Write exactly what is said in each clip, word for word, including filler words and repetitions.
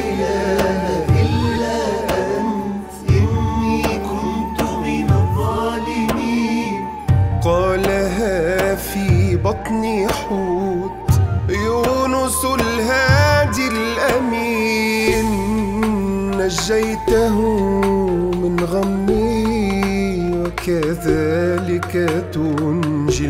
إله إلا أنت إني كنت من الظالمين. قالها في بطن حوت يونس الهادي الأمين. نجيته من غمي وكذلك تنجي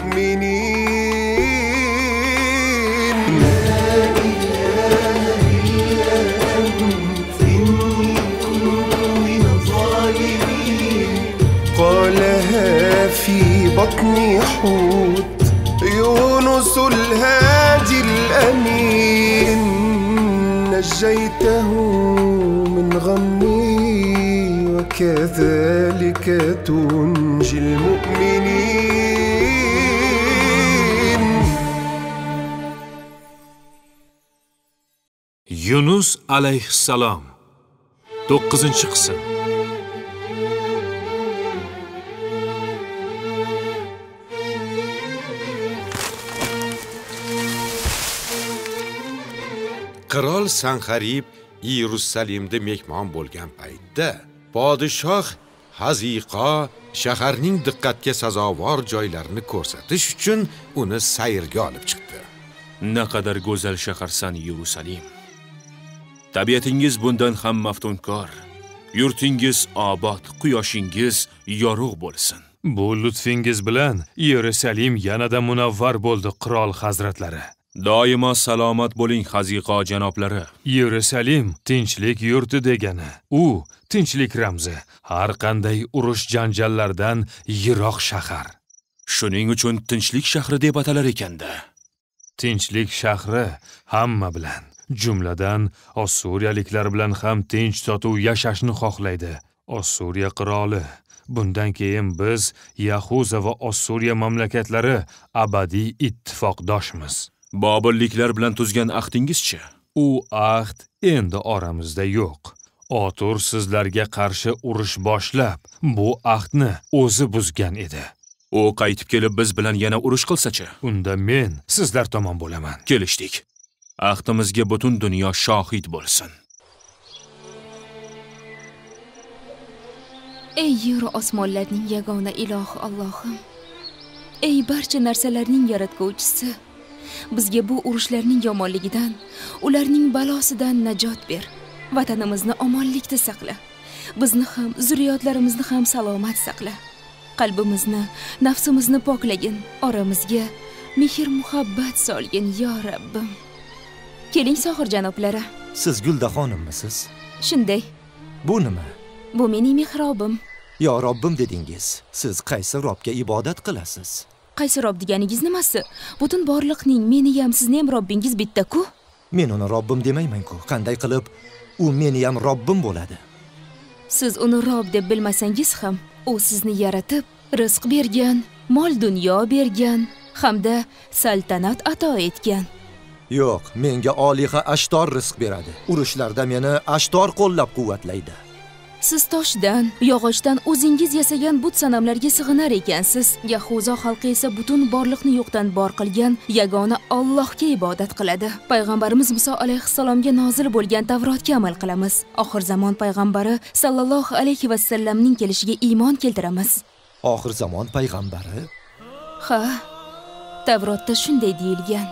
المؤمنين. لا إله إلا أنت إني كنت من الظالمين. قالها في بطن حوت يونس الهادي الأمين. نجيته من غمي وكذلك تنجي المؤمنين. Yunus alayhissalom to'qqizinchi qism. Qirol Sanxarib Yerusalimda mehmon bo'lgan paytda podshoh Haziqo shaharning diqqatga sazovor joylarini ko'rsatish uchun uni sayrga olib chiqdi. Naqadar go'zal shaharsan Yerusalim. Tabiatingiz bundan ham maftunkor. Yurtingiz obod, quyoshingiz yorug' bo'lsin. Bu lutfingiz bilan Yerusalim yanada munavvar bo'ldi, qirol hazratlari. Doimo salomat bo'ling, Haziqo janoblari. Yerusalim tinchlik yurti degani. U tinchlik ramzi, har qanday urush janjallardan yiroq shahar. Shuning uchun tinchlik shahri deb atalar ekanda. Tinchlik shahri hamma bilan, jumladan Ossuriyaliklar bilan ham tinch totuv yashashni xohlaydi. Ossuriya qiroli, bundan keyin biz Yahuza va Ossuriya mamlakatlari abadiy ittifoqdoshmiz. Bobilliklar bilan tuzgan ahdingizchi? U ahd endi oramizda yo'q. Otur sizlarga qarshi urush boshlab, bu ahdni o'zi buzgan edi. U qaytib kelib biz bilan yana urush qilsa-chi? Unda men sizlar tomon bo'laman. Kelishdik. Ahdimizga butun dunyo shohid bo'lsin. Ey yer osmonlarning yagona ilohi Allohim. Ey barcha narsalarning yaratguvchisi. Bizga bu urushlarning yomonligidan, ularning balosidan najot ber. Vatanimizni omonlikda saqla. Bizni ham, zurriyotlarimizni ham salomat saqla. Qalbimizni, nafsimizni poklagin. Oramizga mehr muhabbat solgin, yo Rabbim. Keling sohir janoblari. Siz Gulda xonummisiz? Shunday. Bu nima? Bu mening mehrobim. Yo Robbim dedingiz. Siz qaysi Robga ibodat qilasiz? Qaysi Rob deganingiz nimasi? Butun borliqning meni ham sizni ham Robbingiz bitta-ku. Men uni Robbim demayman-ku. Qanday qilib u meni ham Robbim bo'ladi? Siz uni Rob deb bilmasangiz ham, u sizni yaratib, rizq bergan, mol dunyo bergan hamda saltanat ato etgan. Yo'q, menga Oliha Ashtor rizq beradi. Urushlarda meni Ashtor qo'llab-quvvatlaydi. Siz toshdan, yog'ochdan o'zingiz yasagan but sanamlarga sig'inar ekansiz. Yahuzo xalqi esa butun borliqni yo'qdan bor qilgan yagona Allohga ibodat qiladi. Payg'ambarimiz Muso alayhissalomga nozil bo'lgan Tavrotga amal qilamiz. Oxir zamon payg'ambari sallallohu alayhi va sallamning kelishiga iymon keltiramiz. Oxir zamon payg'ambari? Ha, Tavrotda shunday deyilgan.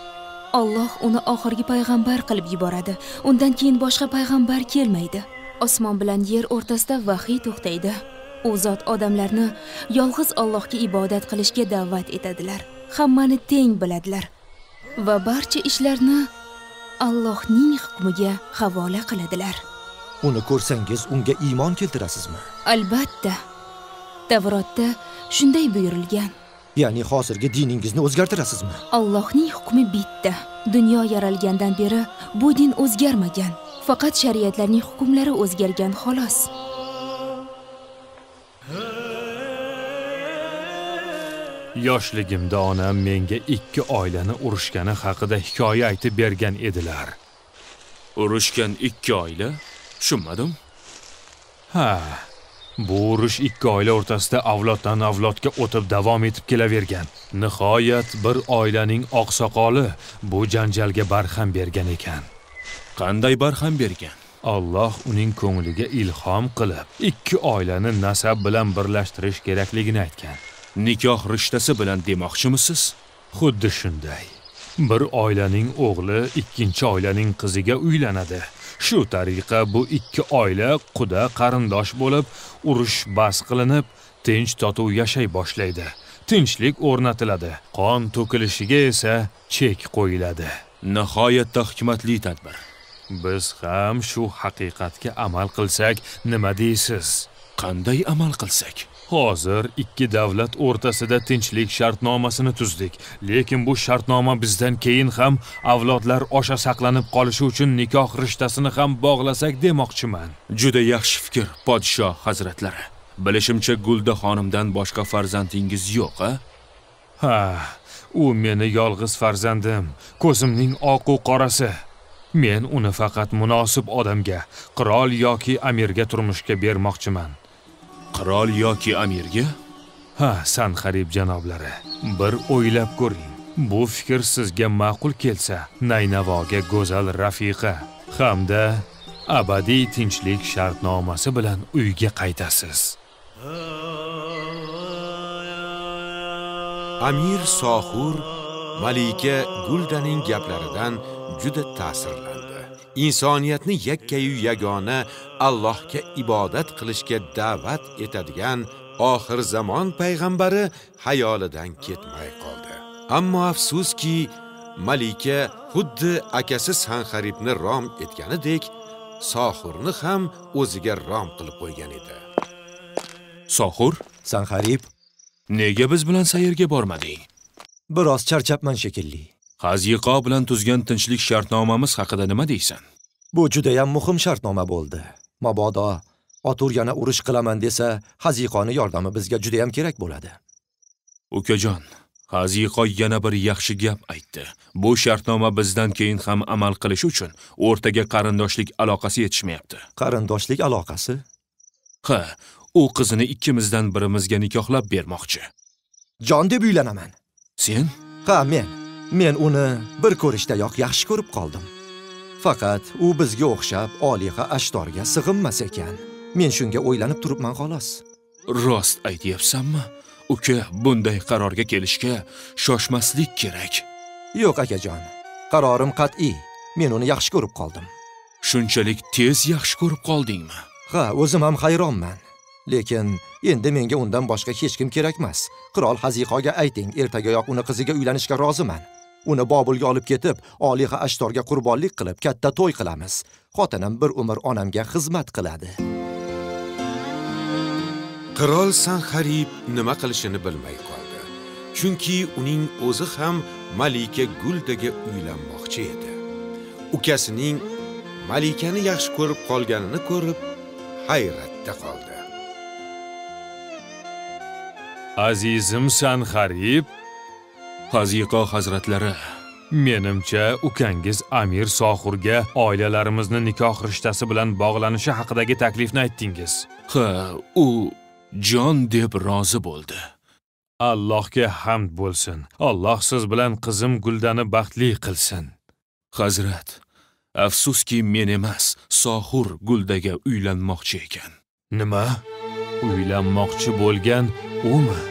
Alloh uni oxirgi payg'ambar qilib yuboradi. Undan keyin boshqa payg'ambar kelmaydi. Osmon bilan yer o'rtasida vahiy to'xtaydi. U zot odamlarni yolg'iz Allohga ibodat qilishga da'vat etadilar. Hammani teng biladilar va barcha ishlarni Allohning hukmiga havola qiladilar. Uni ko'rsangiz unga iymon keltirasizmi? Albatta. Tavrotda shunday buyurilgan. Ya'ni hozirgi diningizni o'zgartirasizmi? Allohning hukmi bitta. Dunyo yaralgandan beri bu din o'zgarmagan. Faqat shariatlarning hukmlari o'zgargan xolos. Yoshligimda onam menga ikki oilani urushgani haqida hikoya aytib bergan edilar. Urushgan ikki oila? Tushunmadim. Ha, bu urush ikki oila o'rtasida avloddan avlodga o'tib davom etib kelavergan. Nihoyat bir oilaning oqsoqoli bu janjalga barham bergan ekan. Qanday barham bergan? Alloh uning ko'ngliga ilhom qilib, ikki oilani nasab bilan birlashtirish kerakligini aytgan. Nikoh rishtasi bilan demoqchimisiz? Xuddi shunday. Bir oilaning o'g'li ikkinchi oilaning qiziga uylanadi. Shu tariqa bu ikki oila quda qarindosh bo'lib, urush bas qilinib, tinch totuv yashay boshlaydi. Tinchlik o'rnatiladi. Qon to'kilishiga esa chek qo'yiladi. Nihoyatda hikmatli tadbir. Biz ham shu haqiqatga amal qilsak, nima deysiz? Qanday amal qilsak? Hozir ikki davlat o'rtasida tinchlik shartnomasini tuzdik, lekin bu shartnoma bizdan keyin ham avlodlar osha saqlanib qolishi uchun nikoh rishtasini ham bog'lasak demoqchiman. Juda yaxshi fikr, podshoh hazratlari. Bilishimcha Gulda xonimdan boshqa farzandingiz yo'q, a? Ha, u meni yolg'iz farzandim, ko'zimning oq-u qorasi. Men uni faqat munosib odamga, qirol yoki amirga turmushga bermoqchiman. Qirol yoki amirga? Ha, Sanxarib janoblari, bir o'ylab ko'ring. Bu fikr sizga ma'qul kelsa, Naynavoga go'zal rafiqa hamda abadiy tinchlik shartnomasi bilan uyga qaytasiz. Amir Sohur malika Guldaning gaplaridan juda ta'sirlandi. Insoniyatni yakkayu yagona Allohga ibodat qilishga da'vat etadigan oxir zamon payg'ambari hayolidan ketmay qoldi. Ammo afsuski, malika xuddi akasi Sanxaribni rom etganidek, Sohurni ham o'ziga rom qilib qo'ygan edi. Sohur, Sanxarib, nega biz bilan sayrga bormading? biroz charchabman shekilli. Haziqo bilan tuzgan tinchlik shartnomamiz haqida nima deysan? Bu juda ham muhim shartnoma bo'ldi. Mabodo Otur yana urush qilaman desa, Haziqoni yordami bizga juda ham kerak bo'ladi. Ukajon, Haziqo yana bir yaxshi gap aytdi. Bu shartnoma bizdan keyin ham amal qilish uchun o'rtaga qarindoshlik aloqasi yetishmayapti. Qarindoshlik aloqasi? Ha, u qizini ikkimizdan birimizga nikohlab bermoqchi. Jon deb uylanaman. Sen? Ha, men. Men uni bir ko'rishdayoq yaxshi ko'rib qoldim. Faqat u bizga o'xshab Oliha Ashtorga sig'inmas ekan. Men shunga o'ylanib turibman xolos. Rost aytyapsanmi? Uka, bunday qarorga kelishga shoshmaslik kerak. Yo'q akajon. Qarorim qat'iy. Men uni yaxshi ko'rib qoldim. Shunchalik tez yaxshi ko'rib qoldingmi? Ha, o'zim ham hayronman. Lekin endi menga undan boshqa hech kim kerak emas. Qirol Haziqoga ayting, ertagayoq uni qiziga uylanishga roziman. Uni Bobulga olib ketib, Oliha Ashtorga qurbonlik qilib katta to'y qilamiz. Xotinim bir umr onamga xizmat qiladi. Qirol Sanxarib nima qilishini bilmay qoldi. Chunki uning o'zi ham malika Guldaga uylanmoqchi edi. Ukasining malikani yaxshi ko'rib qolganini ko'rib, hayratda qoldi. Azizim Sanxarib, Haziqo hazratlari, menimcha ukangiz Amir Sohurga oilalarimizni nikoh rishtasi bilan bog'lanishi haqidagi taklifni aytdingiz. Ha, u jon deb rozi bo'ldi. Allohga hamd bo'lsin. Alloh siz bilan qizim Guldani baxtli qilsin. Hazrat, afsuski men emas, Sohur Guldaga uylanmoqchi ekan. Nima? Uylanmoqchi bo'lgan umi?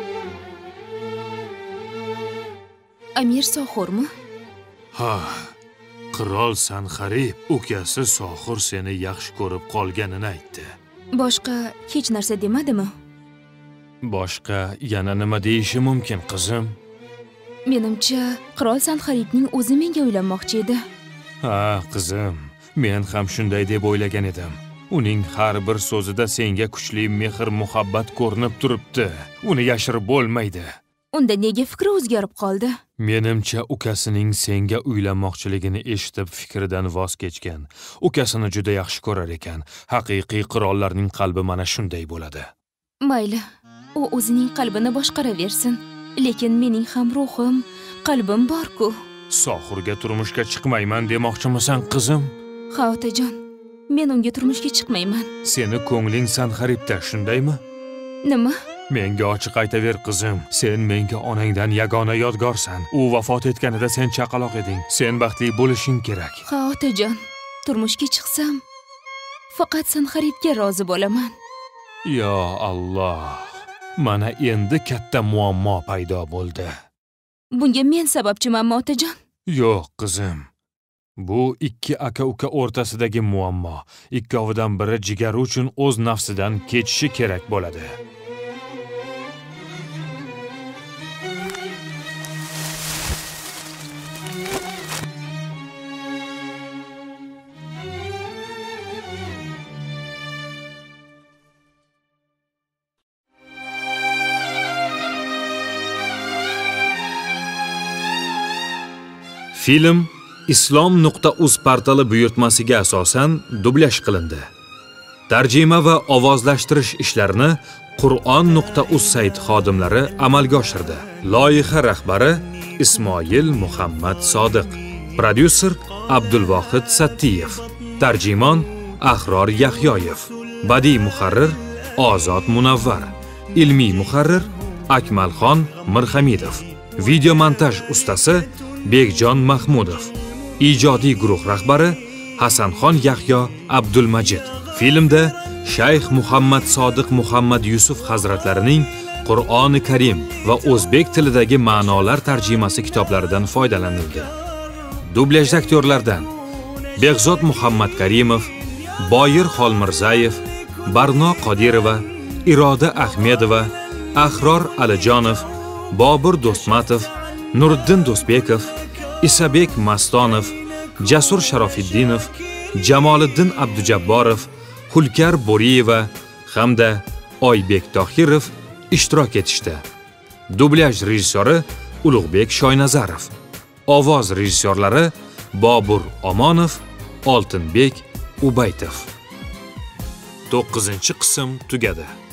Amir Sohurmi? Ha, qirol Sanxarib ukasi Sohur seni yaxshi ko'rib qolganini aytdi. Boshqa hech narsa demadimi? Boshqa yana nima deyishi mumkin, qizim? Menimcha, qirol Sanxaribning o'zi menga uylanmoqchi edi. Ha, qizim, men ham shunday deb o'ylagan edim. Uning har bir so'zida senga kuchli mehr muhabbat ko'rinib turibdi. Uni yashirib bo'lmaydi. Unda nega fikri o'zgarib qoldi? Menimcha ukasining senga uylanmoqchiligini eshitib fikridan voz kechgan. Ukasini juda yaxshi ko'rar ekan. Haqiqiy qirollarning qalbi mana shunday bo'ladi. Mayli, u o'zining qalbini boshqaraversin. Lekin mening ham ruhim, qalbim bor-ku. Sohurga turmushga chiqmayman demoqchimisan, qizim? Ha, otajon. Men unga turmushga chiqmayman. Seni ko'ngling Sanxaribda, shundaymi? Nima? Menga ochiq aytaver qizim. Sen menga onangdan yagona yodgorsan. U vafot etganida sen chaqaloq eding. Sen baxtli bo'lishing kerak. Ha, otajon. Turmushga chiqsam, faqat Sanxaribga rozi bo'laman. Yo Alloh. Mana endi katta muammo paydo bo'ldi. Bunga men sababchimanmi, otajon? Yo'q, qizim. Bu ikki aka-uka o'rtasidagi muammo. Ikkovidan biri jigari uchun o'z nafsidan kechishi kerak bo'ladi. Film islom nuqta uz portali buyurtmasiga asosan dublyaj qilindi. Tarjima va ovozlashtirish ishlarini Qur'on nuqta uz sayti xodimlari amalga oshirdi. Loyiha rahbari Ismoil Muhammad Sodiq, prodyuser Abdulvohid Sattiyev, tarjimon Ahror Yahyoyev, badiiy muharrir Ozod Munavvar, ilmiy muharrir Akmalxon Mirhamidov, video montaj ustasi Bekjon Mahmudov, ijodiy guruh rahbari Hasanxon Yahyo Abdulmajid. Filmda Shayx Muhammad Sodiq Muhammad Yusuf hazratlarining Qur'oni Karim va o'zbek tilidagi ma'nolar tarjimasi kitoblaridan foydalanildi. Dublyajda aktyorlardan Behzod Muhammad Karimov, Boyir Xolmirzayev, Barno Qodirova, Iroda Ahmedova, Ahror Alijonov, Bobur Do'stmatov, Nuriddin Do'stbekov, Isabek Mastonov, Jasur Sharofiddinov, Jamoliddin Abdujabborov, Hulkar Bo'riyeva hamda Oybek Tohirov ishtirok etishdi. Dublyaj rejissyori Ulug'bek Shoynazarov. Ovoz rejissyorlari Bobur Omonov, Oltinbek Ubaytov. to'qqizinchi qism tugadi.